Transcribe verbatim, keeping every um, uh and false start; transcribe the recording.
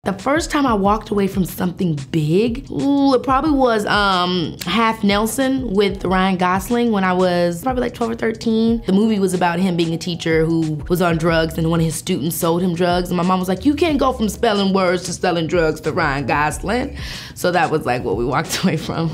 The first time I walked away from something big, ooh, it probably was um, Half Nelson with Ryan Gosling when I was probably like twelve or thirteen. The movie was about him being a teacher who was on drugs and one of his students sold him drugs. And my mom was like, you can't go from spelling words to selling drugs to Ryan Gosling. So that was like what we walked away from.